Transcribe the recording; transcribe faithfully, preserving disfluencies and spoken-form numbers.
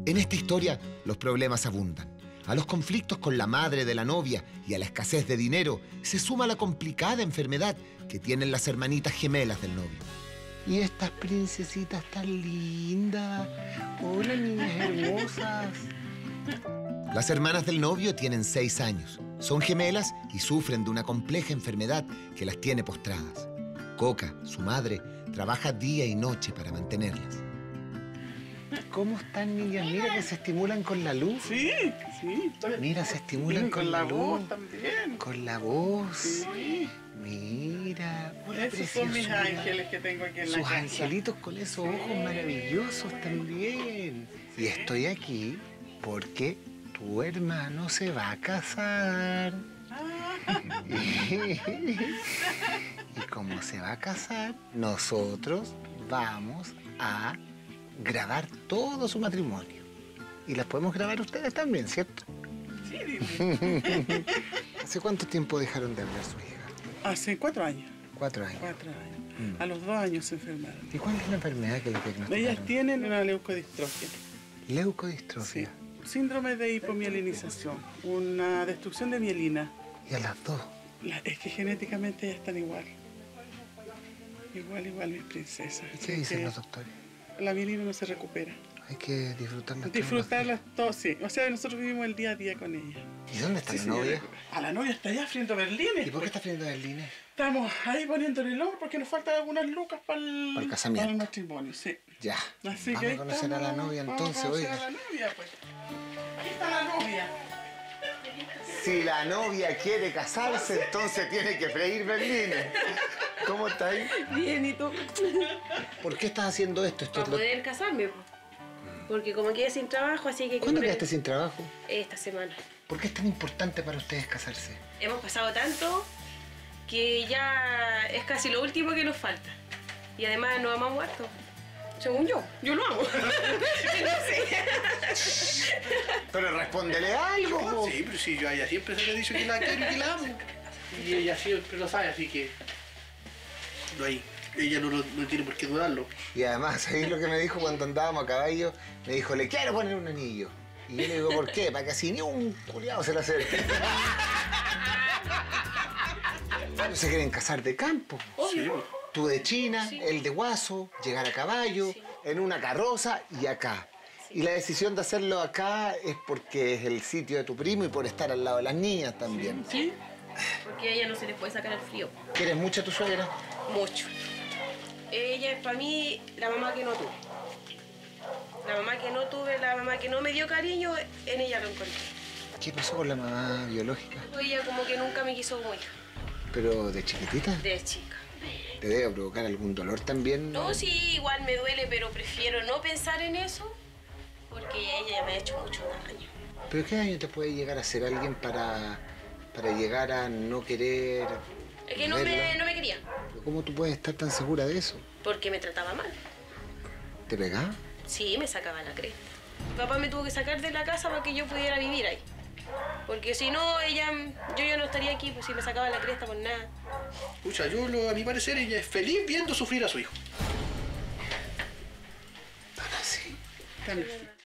En esta historia, los problemas abundan. A los conflictos con la madre de la novia y a la escasez de dinero se suma la complicada enfermedad que tienen las hermanitas gemelas del novio. Y estas princesitas tan lindas. Hola, niñas hermosas. Las hermanas del novio tienen seis años. Son gemelas y sufren de una compleja enfermedad que las tiene postradas. Coca, su madre, trabaja día y noche para mantenerlas. ¿Cómo están, niñas? Mira que se estimulan con la luz. Sí, sí. Mira, se estimulan con, con la luz. voz también. Con la voz. Sí. Mira. Esos son mis ángeles que tengo aquí en la Sus casa. angelitos con esos ojos maravillosos también. Y estoy aquí porque tu hermano se va a casar. Y como se va a casar, nosotros vamos a grabar todo su matrimonio. Y las podemos grabar ustedes también, ¿cierto? Sí, dime. ¿Hace cuánto tiempo dejaron de hablar su hija? Hace cuatro años. Cuatro años. Cuatro años. Mm. A los dos años se enfermaron. ¿Y cuál es la enfermedad que les diagnosticaron? Ellas tienen una leucodistrofia. Leucodistrofia. Sí. Síndrome de hipomielinización. Una destrucción de mielina. ¿Y a las dos? La- es que genéticamente ellas están igual. Igual, igual, mis princesas. ¿Y qué Así dicen que los doctores? La mielina no se recupera. Hay que disfrutarlas. Disfrutarlas todas, sí. O sea, nosotros vivimos el día a día con ella. ¿Y dónde está Sí, la señora. novia? A la novia está allá friendo berlines. ¿Y por qué está friendo berlines? Estamos ahí poniéndole el oro porque nos faltan algunas lucas para el, Para el casamiento. para el matrimonio, sí. Ya. Así Vamos que ahí a conocer estamos, a la novia vamos entonces, a conocer oiga. a la novia, pues. Aquí está la novia. Si la novia quiere casarse, entonces tiene que freír berlines. ¿Cómo estáis? Bien, ¿y tú? ¿Por qué estás haciendo esto? esto Para es lo- poder casarme, po. Porque como quedé sin trabajo, así que... ¿Cuándo compré- quedaste sin trabajo? Esta semana. ¿Por qué es tan importante para ustedes casarse? Hemos pasado tanto que ya es casi lo último que nos falta. Y además nos amamos harto. Según yo, yo lo amo. No sé. Pero respóndele algo, po. Sí, pero sí, yo a ella siempre se le ha dicho que la quiero y que la amo. Y ella siempre lo sabe, así que no hay, ella no, lo- no tiene por qué dudarlo. Y además, ¿sabéis lo que me dijo cuando andábamos a caballo? Me dijo, le quiero poner un anillo. Y yo le digo, ¿por qué? Para que así ni un culiado se le acerque. Bueno, se quieren casar de campo. Sí, Tú de China, Sí. él de Guaso, llegar a caballo, Sí. en una carroza y acá. Sí. Y la decisión de hacerlo acá es porque es el sitio de tu primo y por estar al lado de las niñas también. ¿Sí? Porque a ella no se le puede sacar el frío. ¿Quieres mucho a tu suegra? Mucho. Ella es para mí la mamá que no tuve. La mamá que no tuve, la mamá que no me dio cariño, en ella lo encontré. ¿Qué pasó con la mamá biológica? Ella como que nunca me quiso como hija, Pero de chiquitita, de chica. ¿te debe provocar algún dolor también? No, sí, igual me duele, pero prefiero no pensar en eso porque ella me ha hecho mucho daño. ¿Pero qué daño te puede llegar a hacer alguien para, para llegar a no querer Es que no me, verla? no me quería, ¿Pero ¿Cómo tú puedes estar tan segura de eso? porque me trataba mal. ¿Te pegaba? Sí, me sacaba la cresta. Mi papá me tuvo que sacar de la casa para que yo pudiera vivir ahí. Porque si no, ella, yo ya no estaría aquí, pues si me sacaba la cresta por nada. Pucha, yo lo- a mi parecer ella es feliz viendo sufrir a su hijo. Tan así. Tan-